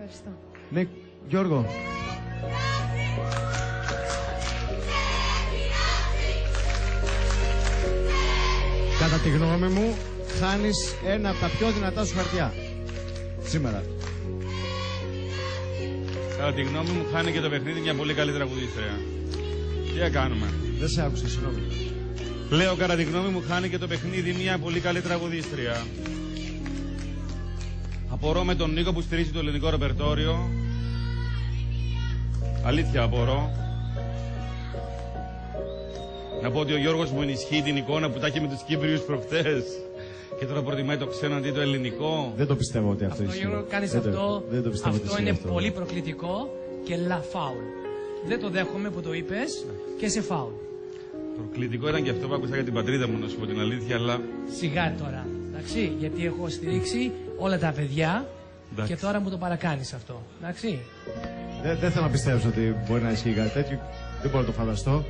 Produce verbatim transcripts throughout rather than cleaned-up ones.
Ευχαριστώ. Ναι, Γιώργο. Κατά τη γνώμη μου, χάνεις ένα από τα πιο δυνατά σου χαρτιά. Σήμερα. Κατά τη γνώμη μου, χάνει και το παιχνίδι μια πολύ καλή τραγουδίστρια. Τι θα κάνουμε. Δεν σε άκουσα, συγγνώμη. Λέω, κατά τη γνώμη μου, χάνει και το παιχνίδι μια πολύ καλή τραγουδίστρια. Απορώ με τον Νίκο που στηρίζει το ελληνικό ρεπερτόριο. Αλήθεια απορώ. Να πω ότι ο Γιώργος μου ενισχύει την εικόνα που τα έχει με τους Κύπριους προχτές. Και τώρα προτιμάει το ξένο αντί το ελληνικό. Δεν το πιστεύω ότι αυτό, αυτό ισχύει. Γιώργο, κάνεις δεν αυτό, το, δεν το πιστεύω αυτό ότι είναι αυτό. πολύ προκλητικό και λα φάουλ. Δεν το δέχομαι που το είπες και σε φάουλ. Προκλητικό ήταν και αυτό που άκουσα για την πατρίδα μου, να σου πω την αλήθεια, αλλά... Σιγά τώρα, εντάξει, γιατί έχω στηρίξει όλα τα παιδιά εντάξει. Και τώρα μου το παρακάνεις αυτό, εντάξει. Δεν, δεν θέλω να πιστέψω ότι μπορεί να ισχύει κάτι τέτοιο. Δεν μπορώ να το φανταστώ.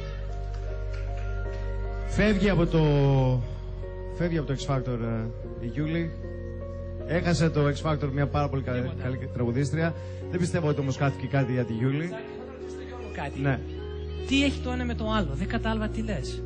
Φεύγει από το... Φεύγει από το X Factor η Γιούλη. Έχασε το X Factor μια πάρα πολύ καλή, καλή τραγουδίστρια. Δεν πιστεύω ότι όμως χάθηκε κάτι για τη Γιούλη. Κάτι. Ναι. Τι έχει το ένα με το άλλο, δεν κατάλαβα τι λες.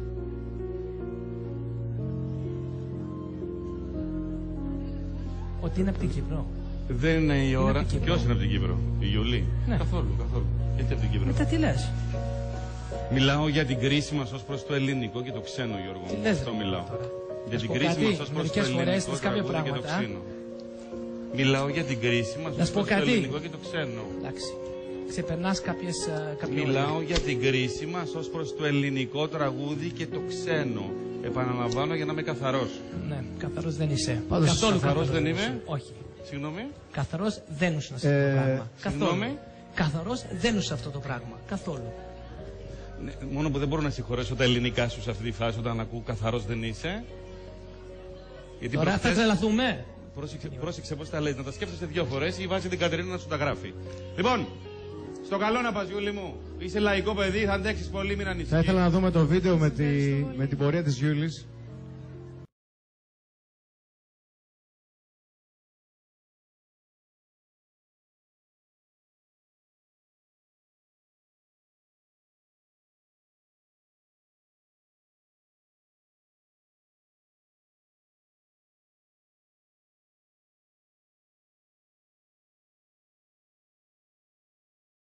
Ότι είναι από την Κύπρο. Δεν είναι η ώρα. από την Ποιος είναι από την Κύπρο, η Γιούλη. Ναι. Καθόλου, καθόλου. Γιατί από την Κύπρο. Μετά τι λες. Μιλάω για την κρίση μας ως προς το ελληνικό και το ξένο, Γιώργο. Τι λες, αυτό ρε, μιλάω. τώρα. Για την πω κρίση κάτι, μας ως προς το μερικές φορές ελληνικό θες κάποια τραγούδι και το πράγματα. ξένο. Μιλάω για την κρίση μας Να ως σου πω προς το κάτι. ελληνικό και το ξένο. Εντάξει. Ξεπερνάς κάποιες... Κάποια Μιλάω όρια. για την κρίση μας ως προς το ελληνικό τραγούδι και το ξένο. Επαναλαμβάνω για να είμαι καθαρός. Ναι, καθαρός δεν είσαι. Πάντως, Καθόλου καθαρός δεν είμαι. είσαι. Όχι. Συγγνώμη. Καθαρός δεν ήσουν σε αυτό Ε, το πράγμα. Καθόλου. συγγνώμη. Καθαρός δεν ήσουν σε αυτό το πράγμα. Καθόλου. Ναι, μόνο που δεν μπορώ να συγχωρέσω τα ελληνικά σου σε αυτή τη φάση όταν ακούω καθαρός δεν είσαι. Γιατί Τώρα προχθές- θα τρελαθούμε. Πρόσεξε, πρόσεξε πώς τα λες, να τα σκέφτεσαι δύο φορές ή βάζει την Κατερίνα να σου τα γράφει. Λοιπόν, στο καλό να πας, Γιούλη μου. Είσαι λαϊκό παιδί, θα αντέξεις πολύ, μην ανησυχείς. Θα ήθελα να δούμε το βίντεο με, τη, με την πορεία της Γιούλης.